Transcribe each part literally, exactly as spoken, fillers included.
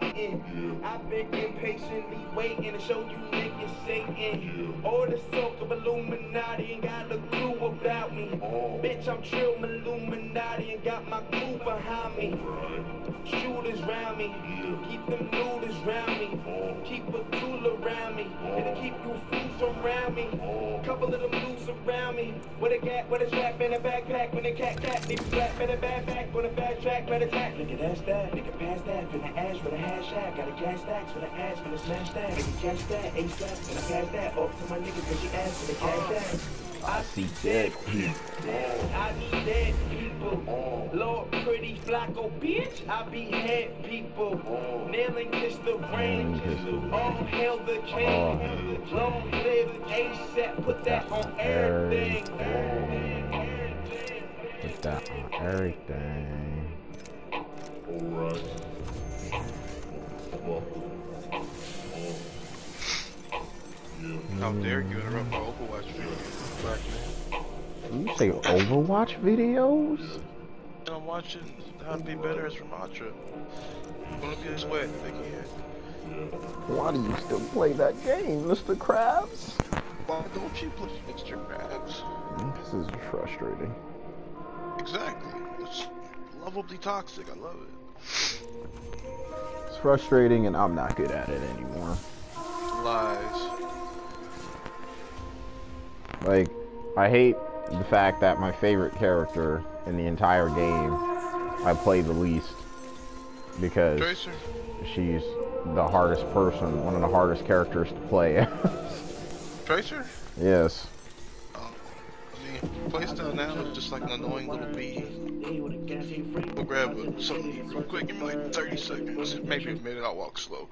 hating. I've been impatiently waiting to show you niggas Satan. All the smoke of Illuminati ain't got a clue about me. Bitch, I'm trill Illuminati and got my crew behind me. Shooters round me, keep them looters round me. Keep a tool around me, it'll keep you fools around me. Couple of them loose around me. With a gat, with a strap in a backpack, when a cat cat, nigga slap in a backpack, on a fast track, red attack. Nigga that's that, nigga pass that, finna ash for the hashtag. Got a gas stacks for the ash, finna smash that. Nigga catch that, ASAP, finna pass that. Off to my niggas, cause she asked for the cash that. I see dead people. I need dead people. Lord, pretty Flacco, bitch. I behead people. Nailing just the range. All hail the king. Long live ASAP. Put that on everything. Put that on everything. Alright. How dare you interrupt my Overwatch video, black man? You say Overwatch videos? And I'm watching How to Be Better as Ramatra. Gonna be a sweat, Vicky. Why do you still play that game, Mister Krabs? Why don't you play Mister Krabs? This is frustrating. Exactly. It's lovably toxic. I love it. It's frustrating and I'm not good at it anymore. Lies. Like, I hate the fact that my favorite character in the entire game I play the least because Tracer? she's the hardest person, one of the hardest characters to play. Tracer? Yes. Oh, I mean, playstyle now is just like an annoying little bee. We'll grab something real quick, give me like thirty seconds. Maybe a minute, I'll walk slow.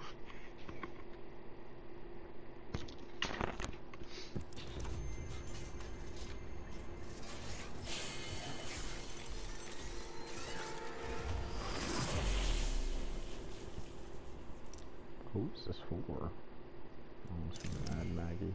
Who's this for? Almost mad Maggie.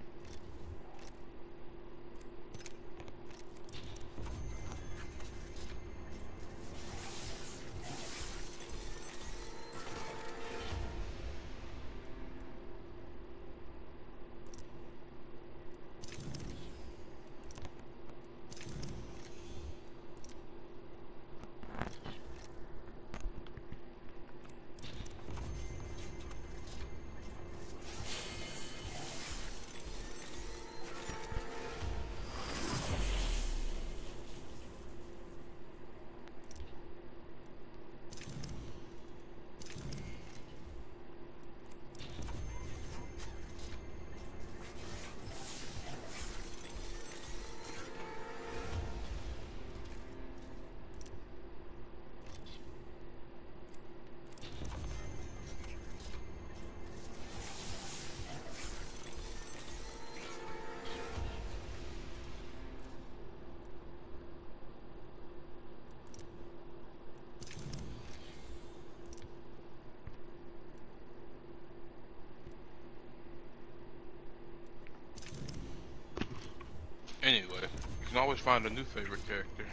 Anyway, you can always find a new favorite character.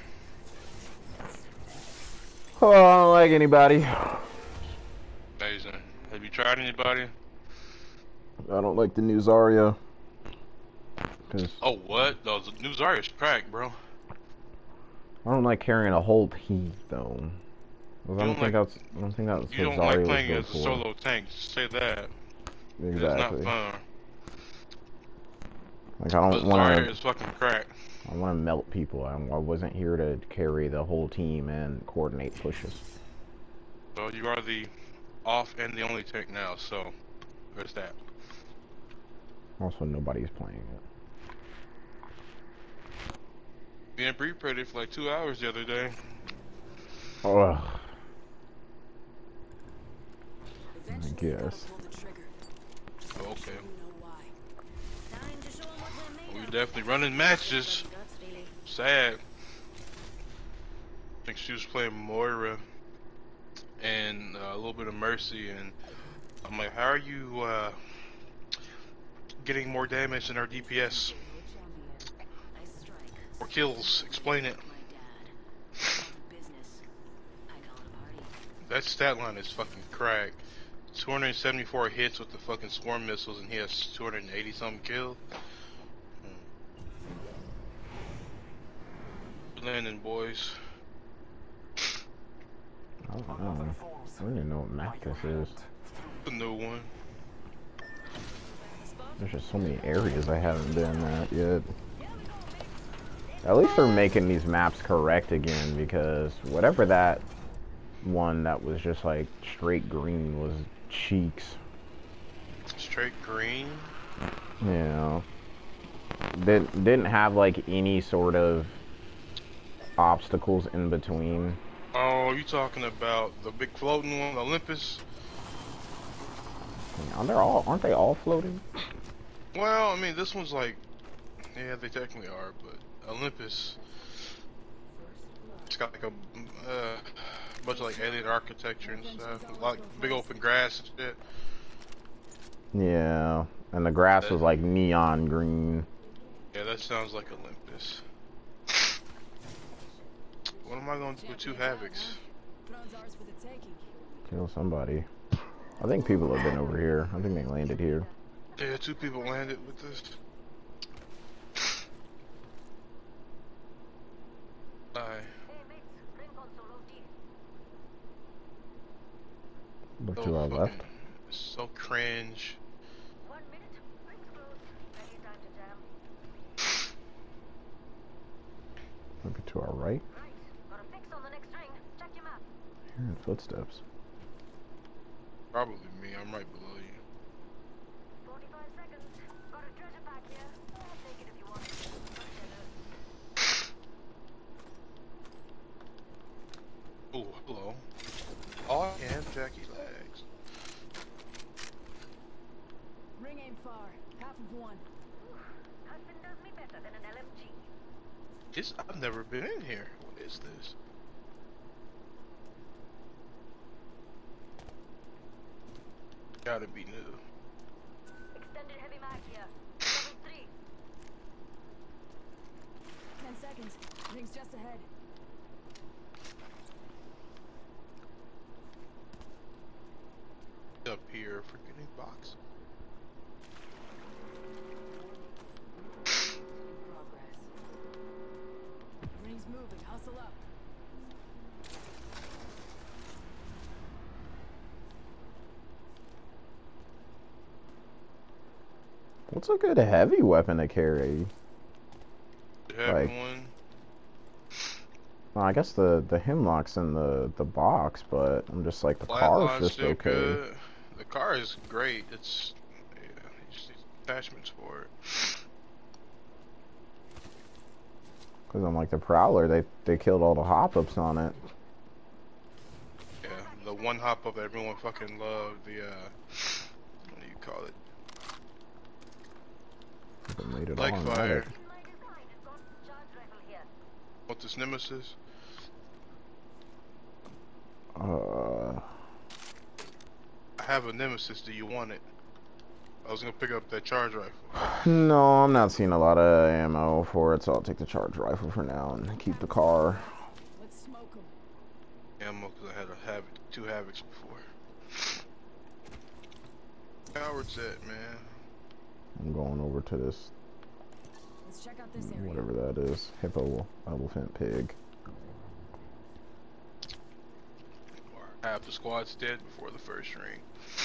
Oh, I don't like anybody. Amazing. Have you tried anybody? I don't like the new Zarya. Cause Oh, what? No, the new Zarya's crack, bro. I don't like carrying a whole team though. I don't, think like, that's. I don't think that's You what don't Zarya like playing was as a good solo tank, just say that. for. It's Exactly. not fun. Like I But don't want Zarya to. is fucking crack. I want to melt people. I, I wasn't here to carry the whole team and coordinate pushes. So you are the off and the only tank now, so there's that. Also, nobody's playing it. Me and Bree played it for like two hours the other day. Ugh. I guess. Oh, okay. We definitely running matches. Sad. I think she was playing Moira and uh, a little bit of Mercy, and I'm like, how are you uh, getting more damage than our D P S? Or kills? Explain it. That stat line is fucking crack. two hundred seventy-four hits with the fucking swarm missiles, and he has two hundred eighty something kills. Hmm. Landing, boys. I don't know. I don't even know what map this is. The new one. There's just so many areas I haven't been at yet. At least they're making these maps correct again, because whatever that one that was just like straight green was cheeks. Straight green? Yeah. Didn't, didn't have like any sort of obstacles in between. Oh, you talking about the big floating one, Olympus? Aren't they all, aren't they all floating? Well, I mean, this one's like, yeah, they technically are, but Olympus, it's got like a uh, bunch of like alien architecture and stuff, like big open grass and shit. Yeah, and the grass was like neon green. Yeah, that sounds like Olympus. What am I going to do with two Havocs? Kill somebody. I think people have been over here. I think they landed here. Yeah, two people landed with this. Aye. Look So to our fucking- left. So cringe. One minute, rings closed. Any time to jam. Look to our right. Right, got a fix on the next ring. Check your map. Hearing footsteps. Probably me, I'm right below you. forty-five seconds. Got a treasure pack here. Take it if you want. Oh, hello. Oh, I have Jackie legs. Ring ain't far. Half of one. Nothing does me better than an L M G. It's, I've never been in here. What is this? Gotta be new. Extended heavy mag here. Level three. Ten seconds. Ring's just ahead. Up here, forgetting box. Progress. Ring's moving. Hustle up. What's a good heavy weapon to carry? Have Like- one. Well, I guess the the hemlock's in the the box, but I'm just like the car's Flatline's just still okay. good. The car is great. It's yeah, you just need attachments for it. Cause I'm like the Prowler, they they killed all the hop-ups on it. Yeah, the one hop up everyone fucking loved. The uh, what do you call it? They made it Like automatic. fire. In my design, I've got charge rifle here. What this Nemesis? Uh, I have a Nemesis. Do you want it? I was gonna pick up that charge rifle. no, I'm not seeing a lot of ammo for it, so I'll take the charge rifle for now and keep the car. Let's smoke 'em. Ammo, because I had a Havoc, two Havocs before. Howard's at, man. I'm going over to this, Let's check out this area. whatever that is, hippo, elephant, pig. Half the squad's dead before the first ring.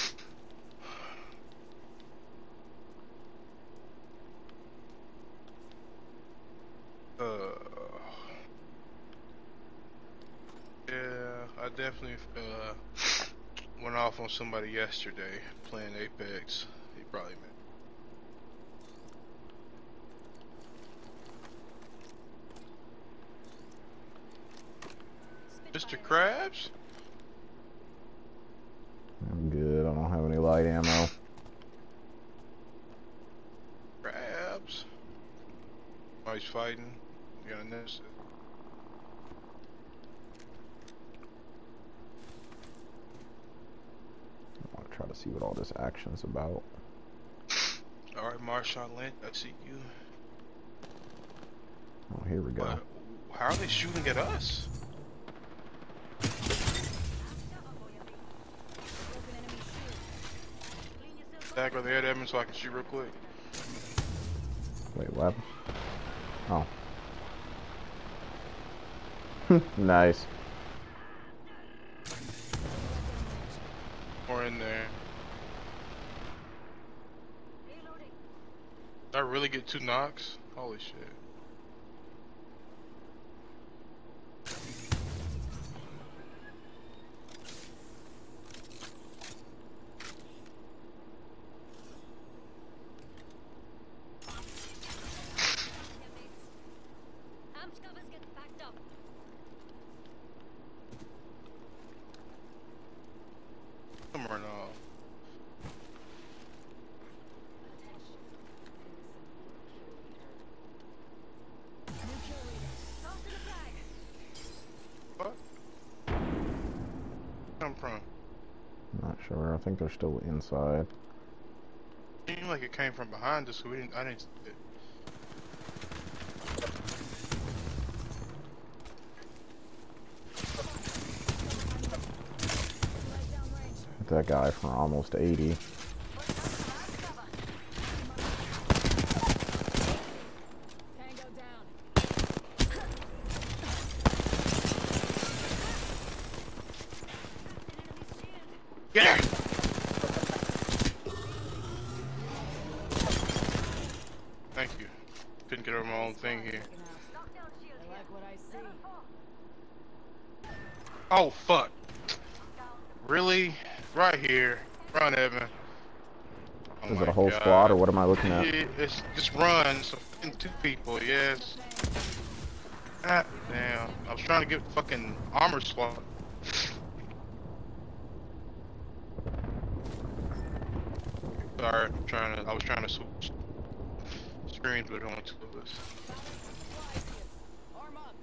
Uh, yeah, I definitely uh, went off on somebody yesterday playing Apex. He probably meant. Mister Krabs? I'm good, I don't have any light ammo. Krabs? Oh, he's fighting. You gotta notice it. I want to try to see what all this action's about. Alright, Marshawn Lynch, I see you. Oh, here we go. But how are they shooting at us? Broken enemy shield. Back where they had Edmund so I can shoot real quick. Wait, what? Oh. Nice. Or in there. Reloading. Did I really get two knocks? Holy shit. Amps covers getting backed up. Somewhere now. Toss to the flag. What? Come from? Not sure. I think they're still inside. Seemed like it came from behind us. So we didn't. I didn't see it. That guy from almost eighty. Tango down. Get her! Thank you. Couldn't get over my own thing here. Knockdown shield I here. like what I see. Level four. Oh fuck! Really? Right here. Run, Evan. Oh Is my it a whole God. squad or what am I looking at? Yeah, it's just run. So fucking two people, yes. God damn. I was trying to get fucking armor swap. Sorry, I'm trying to. I was trying to switch screens, but only two of us. Arm up.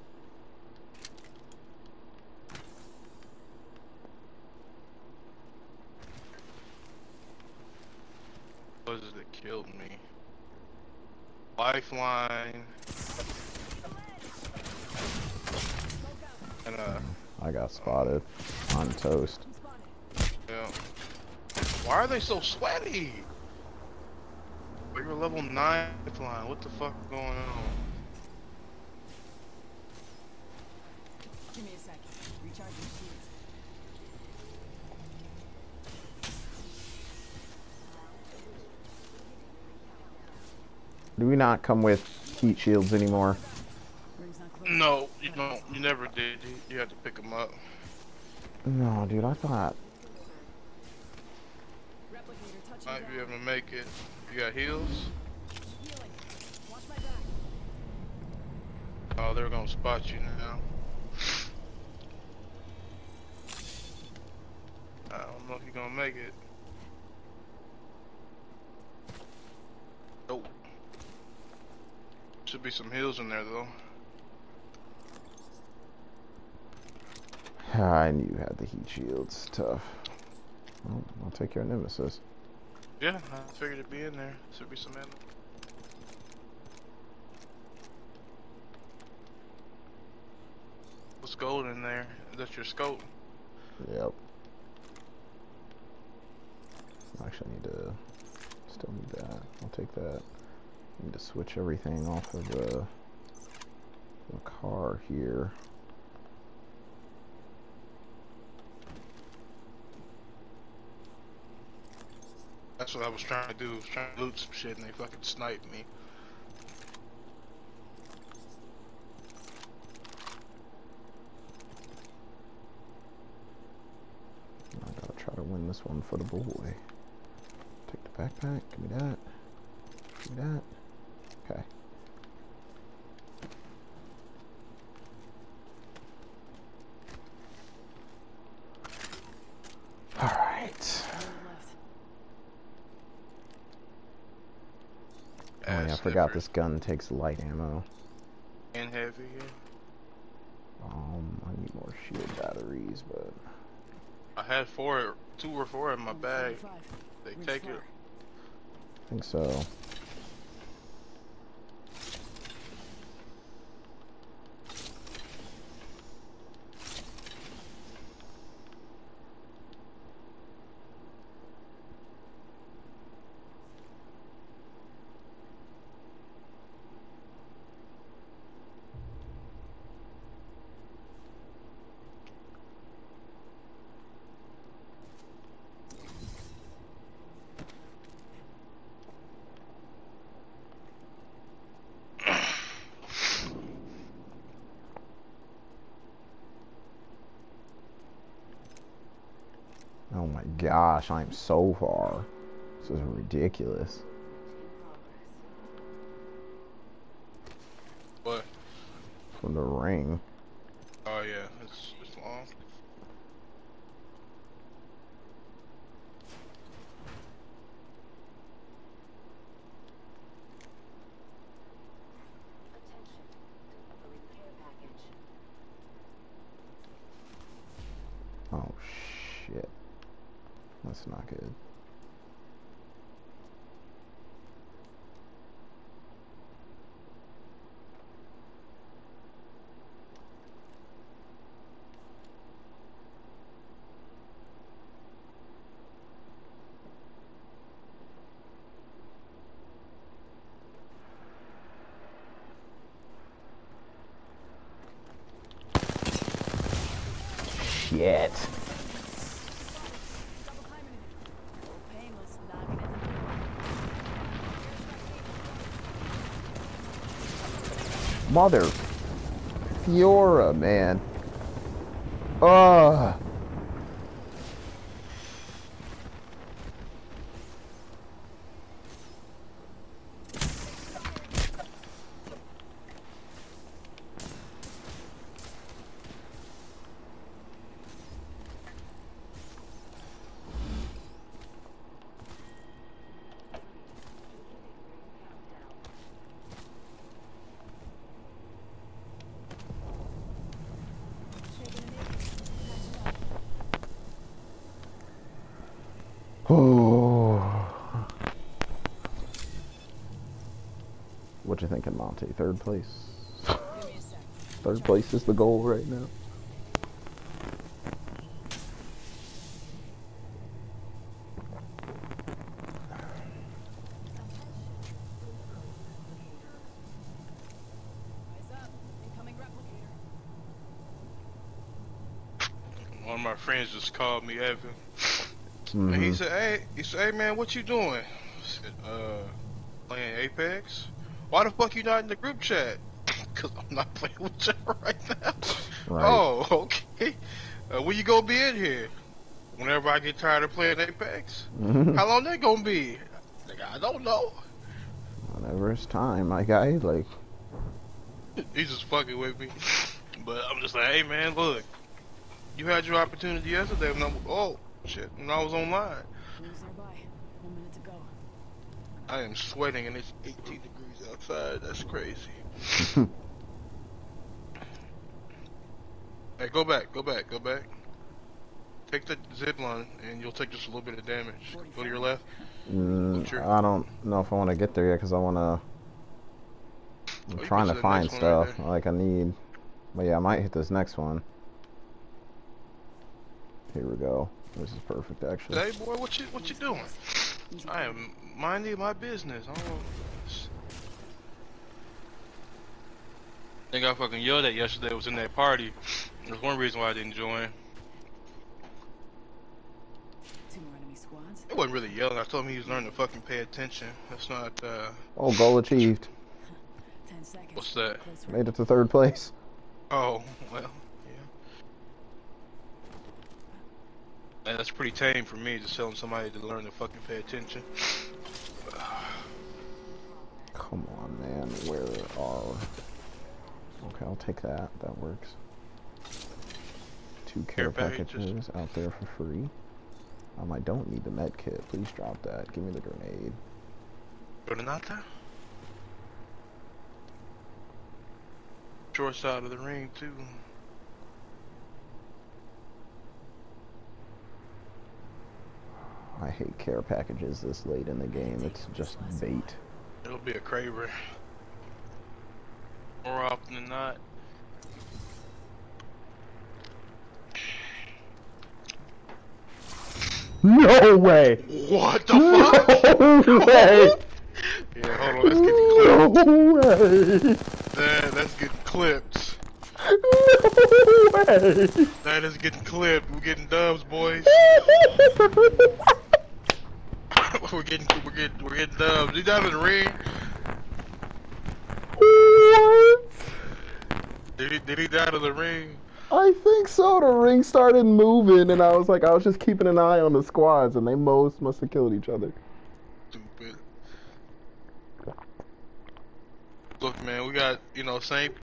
What is it that killed me? Lifeline. And uh, I got spotted. I'm toast. yeah. Why are they so sweaty? We were level nine lifeline. What the fuck is going on? Give me a second. Recharge your shields. Do we not come with heat shields anymore? Ring's not close. No, you don't. You never did. You, you had to pick them up. No, dude, I thought. Replicator touching Might be down. able to make it. You got heals? Healing. Watch my back. Oh, they're gonna spot you now. I don't know if you're gonna make it. Nope. Should be some heals in there though. I knew you had the heat shields. Tough. Well, I'll take your nemesis. Yeah, I figured it'd be in there. Should be some in. What's gold in there? Is that your scope? Yep. Actually, I need to. Still need that. I'll take that. Need to switch everything off of the, the car here. That's what I was trying to do. I was trying to loot some shit and they fucking sniped me. I gotta try to win this one for the boy. Take the backpack. Give me that. Give me that. Okay. All right. Oh yeah, I forgot this gun takes light ammo. And heavy, yeah. Um, I need more shield batteries, but I had four, two or four in my bag. They take it. I think so. Oh my gosh, I'm so far. This is ridiculous. What? From the ring. Oh yeah, it's it's long. Oh shit. That's not good. Shit. Mother Fiora, man. Ugh. Oh. What you thinking, Monty? Third place? Third place is the goal right now. One of my friends just called me, Evan. Mm-hmm. And he said, "Hey, he said, hey man, what you doing?" I said, "Uh, playing Apex. Why the fuck you not in the group chat?" Cause I'm not playing with y'all right now. Right. Oh, okay. Uh, when you gonna be in here? Whenever I get tired of playing Apex. Mm-hmm. How long that gonna be? Like, I don't know. Whenever it's time, my guy. Like, He's just fucking with me. But I'm just like, hey man, look. You had your opportunity yesterday when I oh shit when I was online. Who's nearby? One minute to go. I am sweating and it's eighteen degrees outside. That's crazy. Hey, go back, go back, go back. Take the zip line and you'll take just a little bit of damage. Go to your left. mm, Sure. I don't know if I want to get there yet because I want to. I'm Oh, you trying can to see the find next one right stuff there. like I need. But yeah, I might hit this next one. Here we go. This is perfect, actually. Hey boy, what you what you doing? I am minding my business. I don't I think I fucking yelled at yesterday. Was in that party. There's one reason why I didn't join. Two more enemy squads. It wasn't really yelling. I told him he was learning to fucking pay attention. That's not. uh... Oh, goal achieved. Ten seconds. What's that? Close Made it to third place. Oh well, yeah. And that's pretty tame for me, just telling somebody to learn to fucking pay attention. Come on, man. Where are... Okay, I'll take that. That works. Two care Care packages. packages out there for free. Um, I don't need the med kit. Please drop that. Give me the grenade. Granata? Short side of the ring too. I hate care packages this late in the game. It's just bait. It'll be a craver. More often than not. No way! What the fuck? No way! Yeah, hold on, that's getting clipped. No way! That, that's getting clipped. No way! That is getting clipped. We're getting dubs, boys. we're getting, we're getting, we're getting dubs. He down in the ring. What? Did he, did he die to the ring? I think so. The ring started moving, and I was like, I was just keeping an eye on the squads, and they most must have killed each other. Stupid. Look, man, we got, you know, same